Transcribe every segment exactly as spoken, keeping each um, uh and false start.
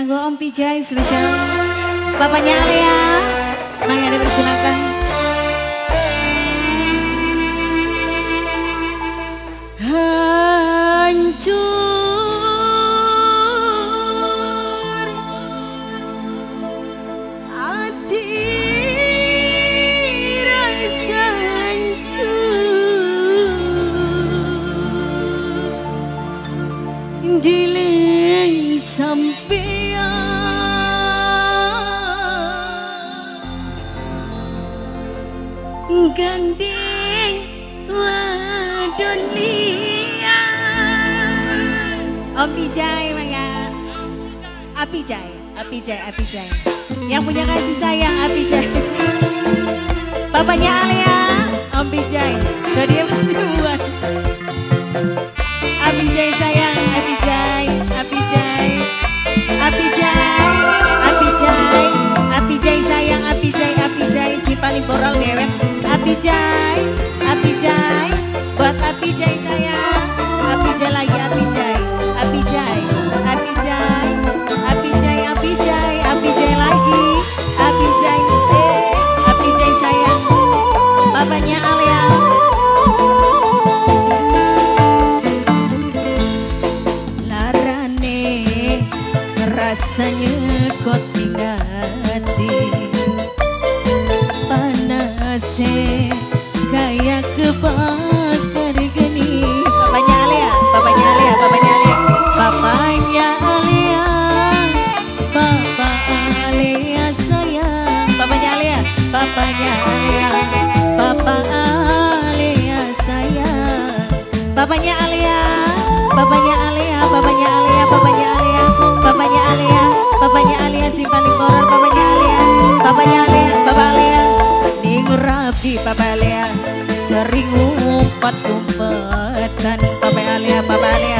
Kanggo Om Pijay spesial. Bapaknya Alia, Mangga dipersilakan. Hancur hati rasa hancur dileng sampean gandeng wadon liya. Om Pijay Mangga. Apijay, Apijay, Apijay. Yang punya kasih sayang Apijay. Bapaknya Alia, Om Pijay. Sudah dia pasti buat. Apijay sayang, Apijay, Apijay, Apijay, Apijay, Apijay sayang, Apijay, Apijay si paling boral dewet. Apijay, Apijay, buat Apijay sayang, Apijay lagi Apijay, Apijay, Apijay, Apijay, Apijay, Apijay lagi, Apijay, eh, Apijay sayang, bapaknya Alia. Rasanya kau tinggal hati panasnya kayak kebakar geni. Bapaknya Alia, bapaknya Alia, bapaknya Alia, bapaknya Alia, bapak Alia sayang, bapaknya Alia, bapaknya Alia, bapak Alia sayang, bapaknya Alia, bapaknya Alia, bapaknya Alia, bapaknya Alia. Bapaknya Alia, bapaknya Alia si paling koran, bapaknya Alia, bapaknya Alia, bapak Alia. Minggu rapi bapak Alia, sering umpat-umpatan, bapak Alia, bapak Alia.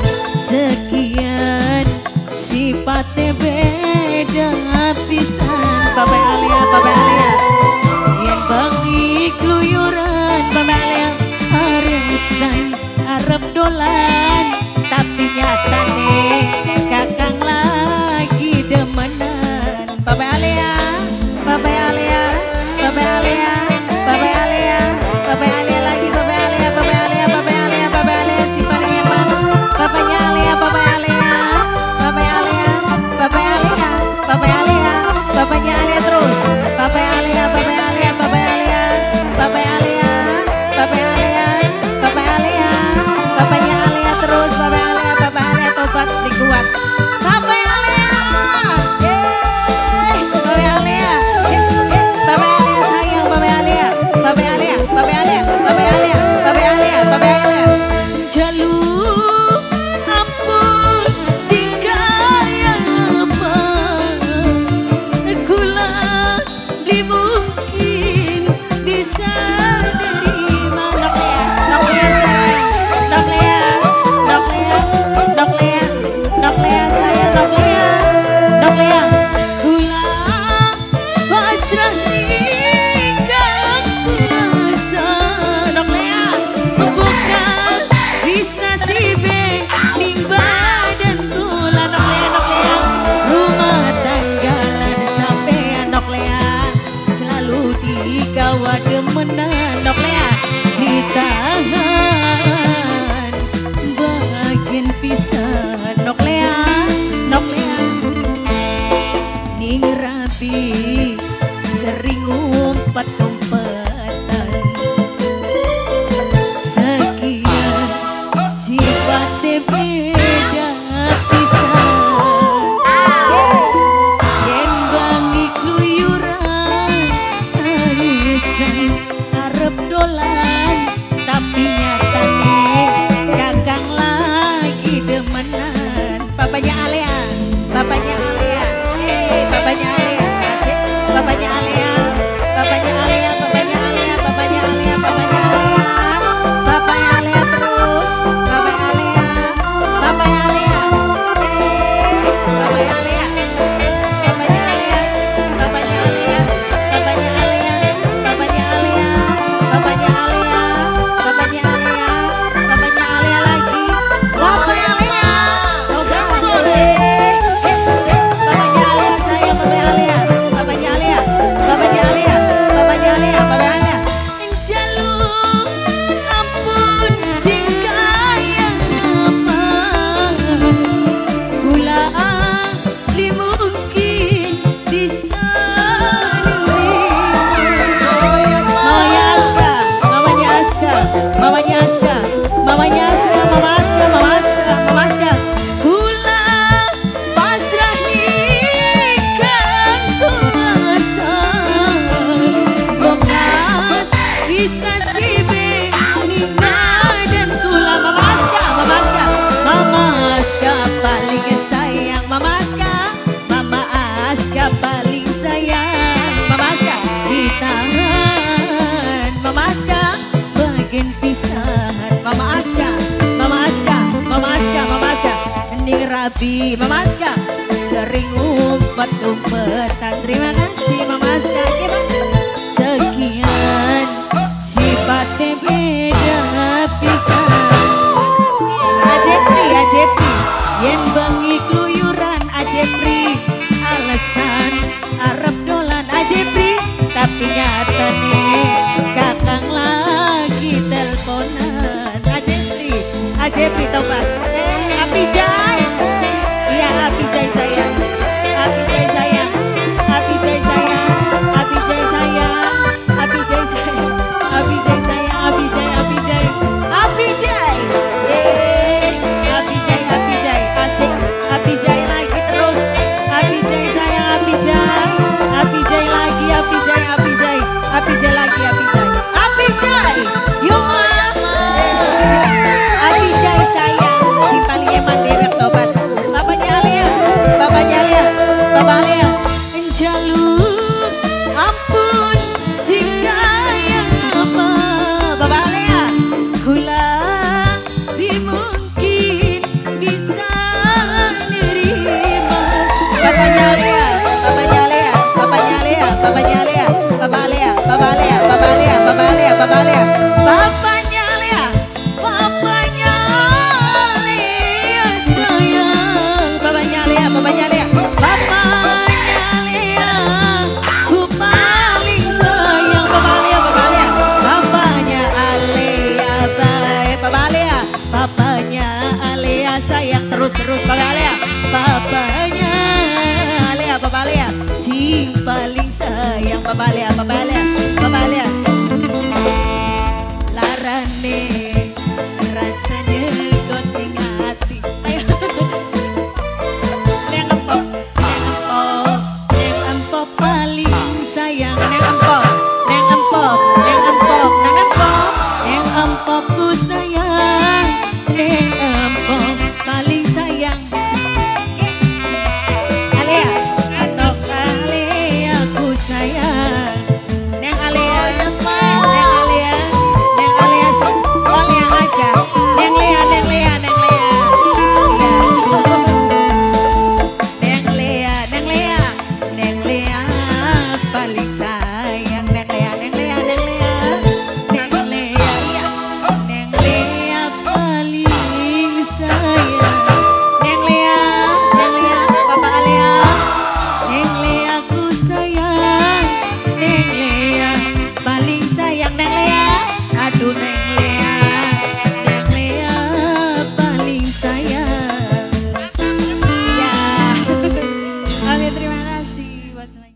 Sekian sifatnya beda pisan, bapak Alia, bapak Alia. Yang bagi keluyuran, bapak Alia, arisan Arab dolan, tapi nyata nih kakang lagi demenan. Bapak Alia, Bapak Alia, Bapak Alia, Bapak Alia, Bapak Alia lagi, Bapak Alia, Bapak Alia, Bapak Alia, Bapak Alia si paling hebat. Bapaknya Alia, Bapak Alia, Bapak Alia, Bapak Alia, Bapak Alia, bapaknya Alia terus. Bapak Alia, Bapak Alia, Bapak Alia, Bapak Alia, Bapak Alia, Bapak Alia, bapaknya Alia terus. Bapak Alia, Bapak Alia tobat dikuat. Bapak Alia, yeay, Bapak Alia, eh, eh, Bapak Alia sayang, Bapak Alia, Bapak Alia, Bapak Alia, Bapak Alia, Bapak Alia, Bapak Alia. Jalur ampun singgah apa, kula beli mungkin bisa terima. Nok Lea, Nok Lea sayang, Nok Lea, Nok Lea, Nok Lea, Nok Lea sayang, Nok Lea, Nok Lea. Kula pasrah nikah kuasa, Nok Lea, membuka bisa sibe ning badan tulan. Nok Lea, Nok Lea, rumah tanggalan sampean Nok Lea, selalu digawa demenan. Nok Lea, ditahan bagian pisan. Nok Lea, Nok Lea, ning rapi sering umpat-umpatan. Sekian sifatnya beda pisan. Yen bangi keluyuran, arisan Arab dolan, tapi nyatane kakang lagi demenan. Bapaknya Alia, bapaknya Alia, eh, bapaknya Alia, asik. Abi Mama Aska sering umpet-umpetan. Terima kasih Mama Aska. Sekian sifatnya beda pisan. Ajepri, Ajepri yen bengi keluyuran. Ajepri alasan arep dolan. Ajepri tapi nyata nih kakang lagi teleponan. Ajepri, Ajepri tobat. Abijay, iya Abijay sayang, Abijay sayang, Abijay sayang, Abijay sayang, Abijay sayang, Abijay sayang, Abijay, Abijay, Abijay, eh, Abijay, Abijay, asik, Abijay lagi terus, Abijay sayang, Abijay, Abijay lagi, Abijay, Abijay, Abijay lagi, Abijay, Abijay, yo mama, Abijay sayang. Si paling eman dewek sobat. Bapaknya Alia, bapaknya Alia, bapak Alia. Jalur ampun si kaya apa. Bapak Alia, kula dimungkin bisa nerima. Bapaknya Alia, bapaknya Alia, bapaknya Alia, bapaknya Alia, bapak Alia, bapak Alia, bapak Alia, bapak Alia, bapak Alia, bapaknya Alia, bapaknya Bapaknya Lea, bapaknya Lea, ku paling sayang. Bapak Lea, bapak Lea, bapaknya Alea baik. Bapak Lea, bapaknya Alea sayang terus-terus. Bapak Lea, bapaknya Alea, bapak Lea, si paling sayang. Bapak Lea, bapak Lea, bapak Lea, larane rasanya gonting hati. Sayang neng empok, neng empok, neng empok, neng empok, neng empokku sayang, neng empok paling sayang. Alia, atau Alia ku sayang, neng Alia, neng Alia, neng Alia, oh Lea aja, neng Lea, neng Lea, neng Lea, neng Lea, neng Lea, neng Lea. Paling sayang neng Lea, neng Lea, neng Lea, neng Lea, ya, neng Lea paling sayang, neng Lea, neng Lea, bapak Lea, neng Lea ku sayang, neng Lea paling sayang, neng Lea, aduh neng Lea, neng Lea paling sayang, ya, oke terima kasih.